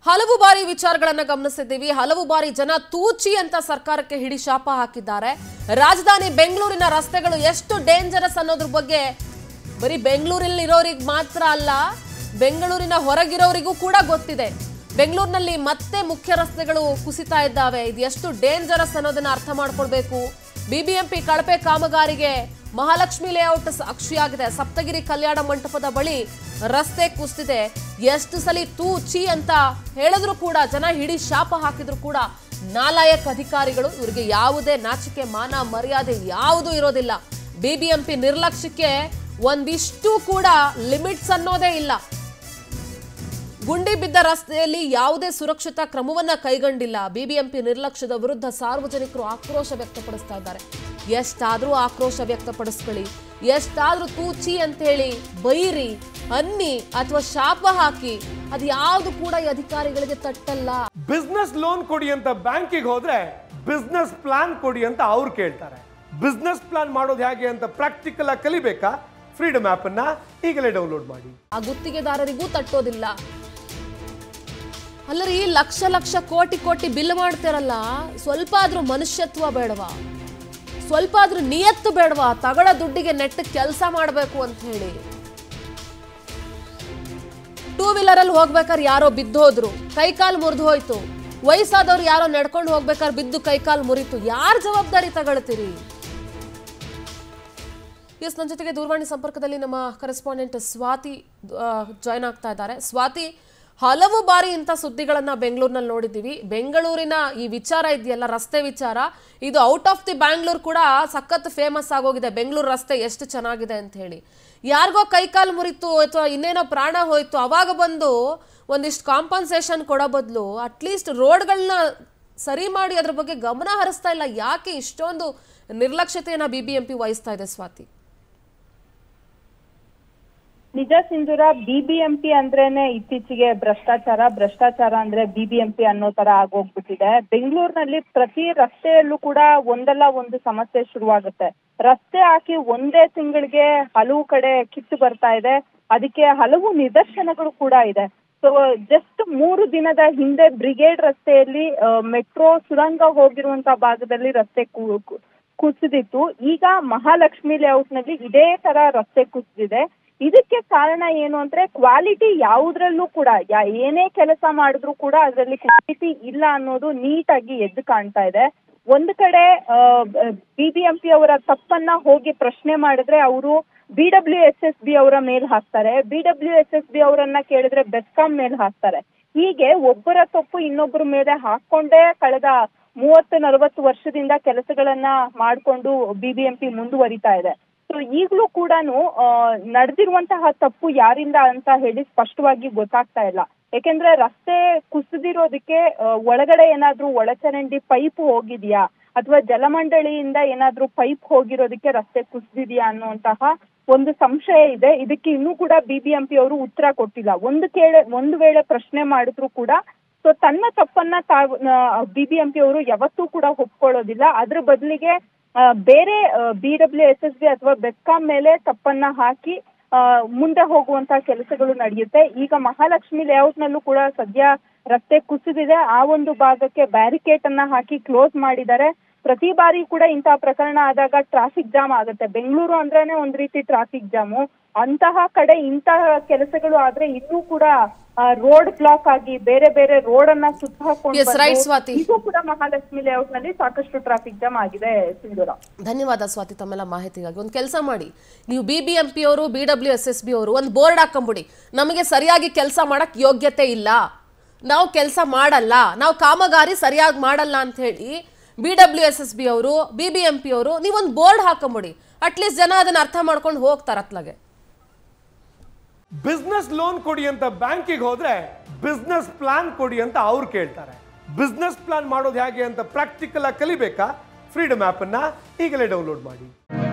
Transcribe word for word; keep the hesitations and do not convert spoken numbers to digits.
ಹಲವು ಬಾರಿ ವಿಚಾರಗಳನ್ನ ಗಮನಿಸಿದ್ದೀವಿ. ಹಲವು ಬಾರಿ ಜನ ತೂಚಿ ಅಂತ ಸರ್ಕಾರಕ್ಕೆ ಹಿಡಿ ಶಾಪ ಹಾಕಿದ್ದಾರೆ. ರಾಜಧಾನಿ ಬೆಂಗಳೂರಿನ ರಸ್ತೆಗಳು ಎಷ್ಟು ಡೇಂಜರಸ್ ಅನ್ನೋದ್ರ ಬಗ್ಗೆ ಬರೀ ಬೆಂಗಳೂರಲ್ಲಿ ಇರೋರಿಗೆ ಮಾತ್ರ ಅಲ್ಲ, ಬೆಂಗಳೂರಿನ ಹೊರಗಿರೋರಿಗೂ ಕೂಡ ಗೊತ್ತಿದೆ. ಬೆಂಗಳೂರಿನಲ್ಲಿ ಮತ್ತೆ ಮುಖ್ಯ ರಸ್ತೆಗಳು ಕುಸಿತಾ ಇದ್ದಾವೆ. ಇದು ಎಷ್ಟು ಡೇಂಜರಸ್ ಅನ್ನೋದನ್ನ ಅರ್ಥ ಮಾಡ್ಕೊಳ್ಬೇಕು. ಬಿಬಿಎಂಪಿ ಕಳಪೆ ಕಾಮಗಾರಿಗೆ ಮಹಾಲಕ್ಷ್ಮಿ ಲೇಔಟ್ ಸಾಕ್ಷಿಯಾಗಿದೆ. ಸಪ್ತಗಿರಿ ಕಲ್ಯಾಣ ಮಂಟಪದ ಬಳಿ ರಸ್ತೆ ಕುಸಿದಿದೆ. ಎಷ್ಟು ಸಲ ತೂ ಚಿ ಅಂತ ಹೇಳಿದ್ರು ಕೂಡ, ಜನ ಹಿಡಿ ಶಾಪ ಹಾಕಿದ್ರು ಕೂಡ ನಾಲಾಯಕ್ ಅಧಿಕಾರಿಗಳು, ಇವರಿಗೆ ಯಾವುದೇ ನಾಚಿಕೆ ಮಾನ ಮರ್ಯಾದೆ ಯಾವುದೂ ಇರೋದಿಲ್ಲ. ಬಿಬಿಎಂಪಿ ನಿರ್ಲಕ್ಷ್ಯಕ್ಕೆ ಒಂದಿಷ್ಟು ಕೂಡ ಲಿಮಿಟ್ಸ್ ಅನ್ನೋದೇ ಇಲ್ಲ. ಗುಂಡಿ ಬಿದ್ದ ರಸ್ತೆಯಲ್ಲಿ ಯಾವುದೇ ಸುರಕ್ಷತಾ ಕ್ರಮವನ್ನ ಕೈಗೊಂಡಿಲ್ಲ. ಬಿಬಿಎಂಪಿ ನಿರ್ಲಕ್ಷ್ಯದ ವಿರುದ್ಧ ಸಾರ್ವಜನಿಕರು ಆಕ್ರೋಶ ವ್ಯಕ್ತಪಡಿಸ್ತಾ ಇದ್ದಾರೆ. ಎಷ್ಟಾದ್ರೂ ಆಕ್ರೋಶ ವ್ಯಕ್ತಪಡಿಸ್ಕೊಳ್ಳಿ, ಎಷ್ಟಾದ್ರೂ ತೂಚಿ ಅಂತ ಹೇಳಿ ಬೈರಿ, ಅನ್ನಿ ಅಥವಾ ಶಾಪ ಹಾಕಿ, ಅದು ಯಾವುದು ಕೂಡ ಈ ಅಧಿಕಾರಿಗಳಿಗೆ ತಟ್ಟಲ್ಲ. ಬಿಸ್ನೆಸ್ ಲೋನ್ ಕೊಡಿ ಅಂತ ಬ್ಯಾಂಕಿಗೆ ಹೋದ್ರೆ ಬಿಸ್ನೆಸ್ ಪ್ಲಾನ್ ಕೊಡಿ ಅಂತ ಅವ್ರು ಕೇಳ್ತಾರೆ. ಬಿಸ್ನೆಸ್ ಪ್ಲಾನ್ ಮಾಡೋದು ಹೇಗೆ ಅಂತ ಪ್ರಾಕ್ಟಿಕಲ್ ಆಗಿ ಕಲಿಬೇಕಾ? ಫ್ರೀಡಮ್ ಆಪ್ ಅನ್ನ ಈಗಲೇ ಡೌನ್ಲೋಡ್ ಮಾಡಿ. ಆ ಗುತ್ತಿಗೆದಾರರಿಗೂ ತಟ್ಟೋದಿಲ್ಲ. ಅಲ್ಲರಿ, ಲಕ್ಷ ಲಕ್ಷ ಕೋಟಿ ಕೋಟಿ ಬಿಲ್ ಮಾಡ್ತಾರಲ್ಲ, ಸ್ವಲ್ಪ ಆದ್ರೂ ಮನುಷ್ಯತ್ವ ಬೇಡವಾ? ಸ್ವಲ್ಪ ಆದ್ರೂ ನಿಯತ್ತು ಬೇಡವಾ? ತಗಳ ದುಡ್ಡಿಗೆ ನೆಟ್ಟ ಕೆಲಸ ಮಾಡಬೇಕು ಅಂತ ಹೇಳಿ. ಟೂ ವೀಲರ್ ಅಲ್ಲಿ ಹೋಗ್ಬೇಕಾದ್ರೆ ಯಾರೋ ಬಿದ್ದೋದ್ರು, ಕೈಕಾಲು ಮುರಿದು ಹೋಯ್ತು. ವಯಸ್ಸಾದವ್ರು ಯಾರೋ ನಡ್ಕೊಂಡು ಹೋಗ್ಬೇಕಾದ್ರೆ ಬಿದ್ದು ಕೈಕಾಲು ಮುರಿತು. ಯಾರ ಜವಾಬ್ದಾರಿ ತಗೊಳ್ತೀರಿ? ಎಸ್, ನನ್ನ ಜೊತೆಗೆ ದೂರವಾಣಿ ಸಂಪರ್ಕದಲ್ಲಿ ನಮ್ಮ ಕರೆಸ್ಪಾಂಡೆಂಟ್ ಸ್ವಾತಿ ಜಾಯ್ನ್ ಆಗ್ತಾ ಇದ್ದಾರೆ. ಸ್ವಾತಿ, ಹಲವು ಬಾರಿ ಇಂಥ ಸುದ್ದಿಗಳನ್ನ ಬೆಂಗಳೂರಿನಲ್ಲಿ ನೋಡಿದ್ದೀವಿ. ಬೆಂಗಳೂರಿನ ಈ ವಿಚಾರ ಇದೆಯಲ್ಲ, ರಸ್ತೆ ವಿಚಾರ, ಇದು ಔಟ್ ಆಫ್ ದಿ ಬ್ಯಾಂಗ್ಳೂರ್ ಕೂಡ ಸಖತ್ ಫೇಮಸ್ ಆಗೋಗಿದೆ. ಬೆಂಗಳೂರು ರಸ್ತೆ ಎಷ್ಟು ಚೆನ್ನಾಗಿದೆ ಅಂತ ಹೇಳಿ. ಯಾರಿಗೋ ಕೈಕಾಲು ಮುರಿತು ಅಥವಾ ಇನ್ನೇನೋ ಪ್ರಾಣ ಹೋಯ್ತು, ಅವಾಗ ಬಂದು ಒಂದಿಷ್ಟು ಕಾಂಪನ್ಸೇಷನ್ ಕೊಡೋ ಬದಲು ಅಟ್ಲೀಸ್ಟ್ ರೋಡ್ಗಳನ್ನ ಸರಿ ಮಾಡಿ ಅದ್ರ ಬಗ್ಗೆ ಗಮನ ಹರಿಸ್ತಾ ಇಲ್ಲ. ಯಾಕೆ ಇಷ್ಟೊಂದು ನಿರ್ಲಕ್ಷ್ಯತೆಯನ್ನ ಬಿಬಿಎಂಪಿ ವಹಿಸ್ತಾ ಇದೆ ಸ್ವಾತಿ? ನಿಜ ಸಿಂಧೂರ, ಬಿಬಿಎಂಪಿ ಅಂದ್ರೇನೆ ಇತ್ತೀಚೆಗೆ ಭ್ರಷ್ಟಾಚಾರ, ಭ್ರಷ್ಟಾಚಾರ ಅಂದ್ರೆ ಬಿಬಿಎಂಪಿ ಅನ್ನೋ ತರ ಆಗೋಗ್ಬಿಟ್ಟಿದೆ. ಬೆಂಗಳೂರಿನಲ್ಲಿ ಪ್ರತಿ ರಸ್ತೆಯಲ್ಲೂ ಕೂಡ ಒಂದಲ್ಲ ಒಂದು ಸಮಸ್ಯೆ ಶುರುವಾಗುತ್ತೆ. ರಸ್ತೆ ಹಾಕಿ ಒಂದೇ ತಿಂಗಳಿಗೆ ಹಲವು ಕಡೆ ಕಿತ್ತು ಬರ್ತಾ ಇದೆ. ಅದಕ್ಕೆ ಹಲವು ನಿದರ್ಶನಗಳು ಕೂಡ ಇದೆ. ಸೊ ಜಸ್ಟ್ ಮೂರು ದಿನದ ಹಿಂದೆ ಬ್ರಿಗೇಡ್ ರಸ್ತೆಯಲ್ಲಿ ಮೆಟ್ರೋ ಸುರಂಗ ಹೋಗಿರುವಂತ ಭಾಗದಲ್ಲಿ ರಸ್ತೆ ಕುಸಿದಿತ್ತು. ಈಗ ಮಹಾಲಕ್ಷ್ಮಿ ಲೇಔಟ್ ನಲ್ಲಿ ಇದೇ ತರ ರಸ್ತೆ ಕುಸಿದಿದೆ. ಇದಕ್ಕೆ ಕಾರಣ ಏನು ಅಂದ್ರೆ, ಕ್ವಾಲಿಟಿ ಯಾವುದ್ರಲ್ಲೂ ಕೂಡ ಏನೇ ಕೆಲಸ ಮಾಡಿದ್ರು ಕೂಡ ಅದರಲ್ಲಿ ಕ್ವಾಲಿಟಿ ಇಲ್ಲ ಅನ್ನೋದು ನೀಟಾಗಿ ಎದ್ದು ಕಾಣ್ತಾ ಇದೆ. ಒಂದು ಕಡೆ ಬಿಬಿಎಂಪಿ ಅವರ ತಪ್ಪನ್ನ ಹೋಗಿ ಪ್ರಶ್ನೆ ಮಾಡಿದ್ರೆ ಅವರು B W S S B ಅವರ ಮೇಲ್ ಹಾಕ್ತಾರೆ. B W S S B ಅವರನ್ನ ಕೇಳಿದ್ರೆ ಬೆಸ್ಕಾಂ ಮೇಲ್ ಹಾಕ್ತಾರೆ. ಹೀಗೆ ಒಬ್ಬರ ತಪ್ಪು ಇನ್ನೊಬ್ಬರ ಮೇಲೆ ಹಾಕೊಂಡೇ ಕಳೆದ ಮೂವತ್ತು ನಲವತ್ತು ವರ್ಷದಿಂದ ಕೆಲಸಗಳನ್ನ ಮಾಡಿಕೊಂಡು ಬಿಬಿಎಂಪಿ ಮುಂದುವರಿತಾ ಇದೆ. ಸೊ ಈಗಲೂ ಕೂಡ ನಡೆದಿರುವಂತಹ ತಪ್ಪು ಯಾರಿಂದ ಅಂತ ಹೇಳಿ ಸ್ಪಷ್ಟವಾಗಿ ಗೊತ್ತಾಗ್ತಾ ಇಲ್ಲ. ಯಾಕೆಂದ್ರೆ ರಸ್ತೆ ಕುಸಿದಿರೋದಕ್ಕೆ ಒಳಗಡೆ ಏನಾದ್ರೂ ಒಳಚರಂಡಿ ಪೈಪ್ ಹೋಗಿದ್ಯಾ ಅಥವಾ ಜಲಮಂಡಳಿಯಿಂದ ಏನಾದ್ರೂ ಪೈಪ್ ಹೋಗಿರೋದಕ್ಕೆ ರಸ್ತೆ ಕುಸಿದಿದ್ಯಾ ಅನ್ನುವಂತಹ ಒಂದು ಸಂಶಯ ಇದೆ. ಇದಕ್ಕೆ ಇನ್ನೂ ಕೂಡ ಬಿಬಿಎಂಪಿ ಅವರು ಉತ್ತರ ಕೊಟ್ಟಿಲ್ಲ. ಒಂದು ಕೇಳೆ ಒಂದು ವೇಳೆ ಪ್ರಶ್ನೆ ಮಾಡಿದ್ರು ಕೂಡ ಸೊ ತನ್ನ ತಪ್ಪನ್ನ ತಾವು ಬಿಬಿಎಂಪಿ ಅವರು ಯಾವತ್ತೂ ಕೂಡ ಒಪ್ಕೊಳ್ಳೋದಿಲ್ಲ. ಅದ್ರ ಬದಲಿಗೆ ಬೇರೆ B W S S B ಅಥವಾ ಬೆಸ್ಕಾಂ ಮೇಲೆ ತಪ್ಪನ್ನ ಹಾಕಿ ಮುಂದೆ ಹೋಗುವಂತ ಕೆಲಸಗಳು ನಡೆಯುತ್ತೆ. ಈಗ ಮಹಾಲಕ್ಷ್ಮಿ ಲೇಔಟ್ ನಲ್ಲೂ ಕೂಡ ಸದ್ಯ ರಸ್ತೆ ಕುಸಿದಿದೆ. ಆ ಒಂದು ಭಾಗಕ್ಕೆ ಬ್ಯಾರಿಕೇಡ್ ಅನ್ನ ಹಾಕಿ ಕ್ಲೋಸ್ ಮಾಡಿದ್ದಾರೆ. ಪ್ರತಿ ಬಾರಿ ಕೂಡ ಇಂತಹ ಪ್ರಕರಣ ಆದಾಗ ಟ್ರಾಫಿಕ್ ಜಾಮ್ ಆಗುತ್ತೆ. ಬೆಂಗಳೂರು ಅಂದ್ರೇನೆ ಒಂದ್ ರೀತಿ ಟ್ರಾಫಿಕ್ ಜಾಮು. ಅಂತಹ ಕಡೆ ಇಂತಹ ಕೆಲಸಗಳು ಆದ್ರೆ ಇನ್ನೂ ಕೂಡ ರೋಡ್ ಬ್ಲಾಕ್ ಆಗಿ ಬೇರೆ ಬೇರೆ ರೋಡ್ ಅನ್ನ ಸುತ್ತ ಹಾಕೊಂಡು ಇದು ಕೂಡ ಮಹಾಲಕ್ಷ್ಮಿ ಲೇಔಟ್ ನಲ್ಲಿ ಸಾಕಷ್ಟು ಟ್ರಾಫಿಕ್ ಜಾಮ್ ಆಗಿದೆ. ಸಿಂಧೂರ, ಧನ್ಯವಾದ ಸ್ವಾತಿ ತಮ್ಮೆಲ್ಲ ಮಾಹಿತಿಗಾಗಿ. ಒಂದು ಕೆಲಸ ಮಾಡಿ, ನೀವು ಬಿಬಿಎಂಪಿ ಅವರು B W S S B ಅವರು ಒಂದು ಬೋರ್ಡ್ ಹಾಕೊಂಬಿಡಿ, ನಮಗೆ ಸರಿಯಾಗಿ ಕೆಲಸ ಮಾಡಕ್ ಯೋಗ್ಯತೆ ಇಲ್ಲ, ನಾವು ಕೆಲಸ ಮಾಡಲ್ಲ, ನಾವು ಕಾಮಗಾರಿ ಸರಿಯಾಗಿ ಮಾಡಲ್ಲ ಅಂತ ಹೇಳಿ B W S S B ಅವರು ಬಿಬಿಎಂಪಿ ಅವರು ನೀವೊಂದು ಬೋರ್ಡ್ ಹಾಕೊಂಬಿಡಿ. ಅಟ್ಲೀಸ್ಟ್ ಜನ ಅದನ್ನ ಅರ್ಥ ಮಾಡ್ಕೊಂಡು ಹೋಗ್ತಾರ ಅತ್ಲಾಗೆ. ಬಿಸ್ನೆಸ್ ಲೋನ್ ಕೊಡಿ ಅಂತ ಬ್ಯಾಂಕಿಗೆ ಹೋದ್ರೆ ಬಿಸ್ನೆಸ್ ಪ್ಲಾನ್ ಕೊಡಿ ಅಂತ ಅವ್ರು ಕೇಳ್ತಾರೆ. ಬಿಸ್ನೆಸ್ ಪ್ಲಾನ್ ಮಾಡೋದು ಹೇಗೆ ಅಂತ ಪ್ರಾಕ್ಟಿಕಲ್ ಆಗಿ ಕಲಿಬೇಕಾ? ಫ್ರೀಡಮ್ ಆಪ್ ಅನ್ನ ಈಗಲೇ ಡೌನ್ಲೋಡ್ ಮಾಡಿ.